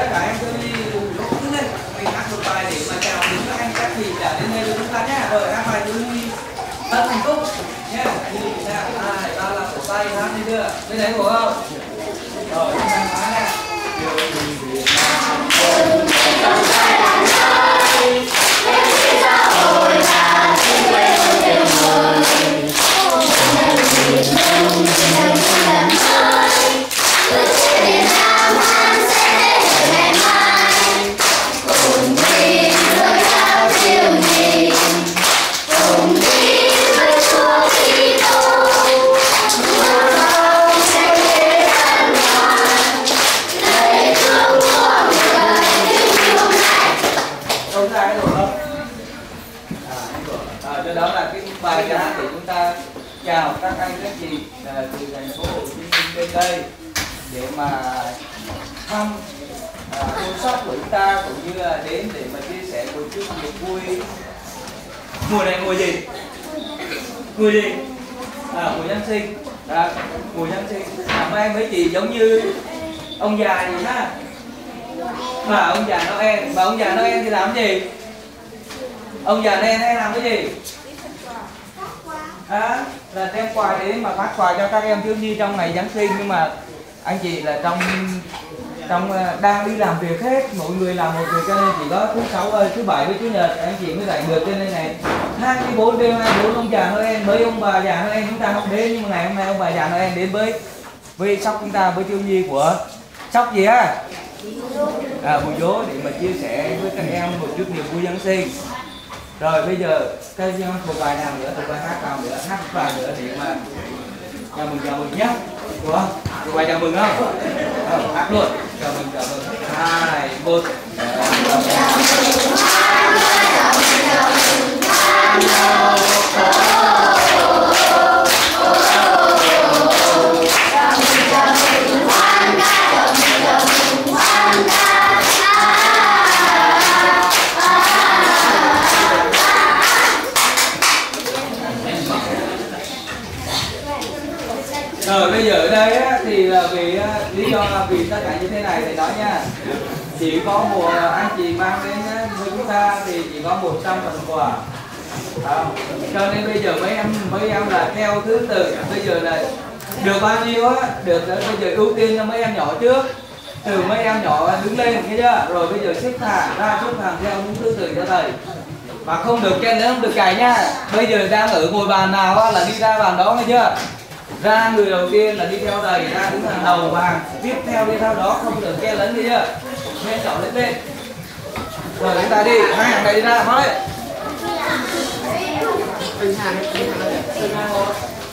cả em cứ đi đứng lên, mình hát một bài để mà chào mừng các anh các chị đã đến đây với chúng ta nhé. Rồi hát bài thứ Tân Hạnh Phúc nhé. Như thế nào? 2, 3 là cổ tay hát đi chưa? Bên đấy cổ không? Rồi chúng ta nói nè. Đó là cái bài ca hát để chúng ta chào các anh các chị từ thành phố Hồ Chí Minh bên đây để mà thăm chăm sóc của chúng ta, cũng như là đến để mà chia sẻ một chút niềm vui. Mùa này mùa gì? Mùa gì? Mùa Giáng sinh. Mùa Giáng sinh. Mấy anh mấy chị giống như ông già gì ha? Ông già Noel. Mà ông già Noel thì làm gì? Ông già Noel hay làm cái gì? Là đem quà để mà phát quà cho các em thiếu nhi trong ngày Giáng sinh, nhưng mà anh chị là trong đang đi làm việc hết, mỗi người làm một việc, cho nên chỉ có thứ thứ bảy với chủ nhật anh chị mới rảnh được. Cho nên này 24 đêm 24 ông già Noel, mấy ông bà già Noel chúng ta không đến, nhưng mà ngày hôm nay ông bà già Noel đến với Sóc chúng ta, với thiếu nhi của Sóc gì á, Bùi Dố, để mà chia sẻ với các em một chút niềm vui Giáng sinh. Rồi bây giờ cái một bài nào nữa, một bài hát nào nữa, hát một bài nữa để mà chào mừng nhé. Đúng không? Một bài chào mừng không? Hát luôn. Chào mừng. 2, 1. Rồi bây giờ ở đây á, thì là vì lý do là vì tất cả như thế này thì nói nha, chỉ có một anh chị mang đến với chúng ta thì chỉ có 100 phần quà. Cho nên bây giờ mấy em là theo thứ tự, bây giờ là được bao nhiêu á, được bây giờ ưu tiên cho mấy em nhỏ trước, từ mấy em nhỏ đứng lên, nghe chưa? Rồi bây giờ xếp hàng theo đúng thứ tự cho thầy. Mà không được chen nữa, không được cày nha. Bây giờ đang ở ngồi bàn nào á, là đi ra bàn đó, nghe chưa? Ra người đầu tiên là đi theo thầy, ra đứng hàng đầu bàn, tiếp theo đi theo đó, không được chen lấn, nghe chưa? Nên chọn lên. Rồi chúng ta đi, hai hàng này đi ra, thôi. Từng hàng một.